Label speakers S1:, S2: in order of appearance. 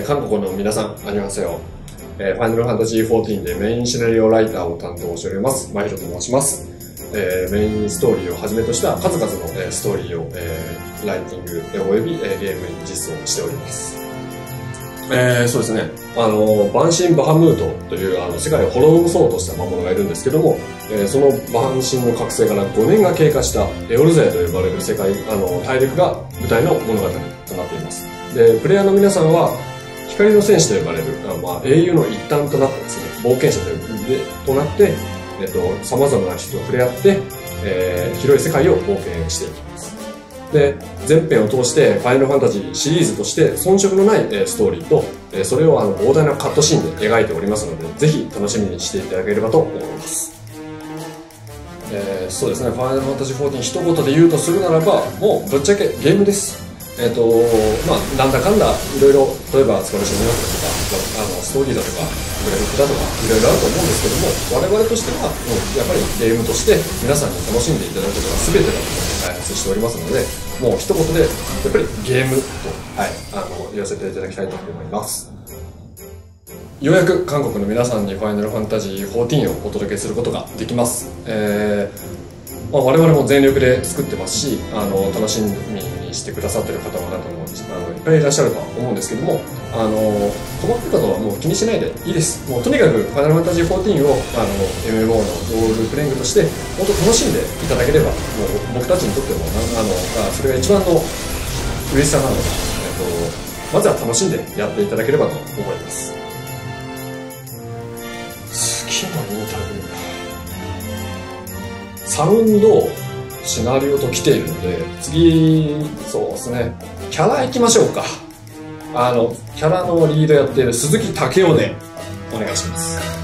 S1: 韓国の皆さん、アニョハセヨ。ファイナルファンタジー14でメインシナリオライターを担当しております、マヒロと申します。メインストーリーをはじめとした数々のストーリーをライティングおよびゲームに実装しております。そうですね。バンシン・バハムートという世界を滅ぼそうとした魔物がいるんですけども、そのバンシンの覚醒から5年が経過したエオルゼアと呼ばれる世界、大陸が舞台の物語となっています。で、プレイヤーの皆さんは、光の戦士と呼ばれる、英雄の一端となってですね、冒険者となって、様々な人と触れ合って、広い世界を冒険していきます。で、前編を通して、ファイナルファンタジーシリーズとして遜色のないストーリーと、それを膨大なカットシーンで描いておりますので、ぜひ楽しみにしていただければと思います。そうですね、ファイナルファンタジー14一言で言うとするならば、もうぶっちゃけゲームです。なんだかんだいろいろ、例えばスカルションのとか、ストーリーだとか、グラフィックだとか、いろいろあると思うんですけども、我々としては、やっぱりゲームとして皆さんに楽しんでいただくことが全てだと開発しておりますので、もう一言で、やっぱりゲームと、言わせていただきたいと思います。ようやく韓国の皆さんにファイナルファンタジー14をお届けすることができます。我々も全力で作ってますし、楽しみにしてくださってる方もいっぱいいらっしゃるとは思うんですけども、困ってたとはもう気にしないでいいです。もうとにかくファイナルファンタジー14をMMO のロールプレイングとして本当楽しんでいただければ、もう僕たちにとってもそれが一番の嬉しさなので、まずは楽しんでやっていただければと思います。次のインタビュー、サウンド、シナリオと来ているので、次、そうですね、キャラ行きましょうか。キャラのリードやっている鈴木武雄でお願いします。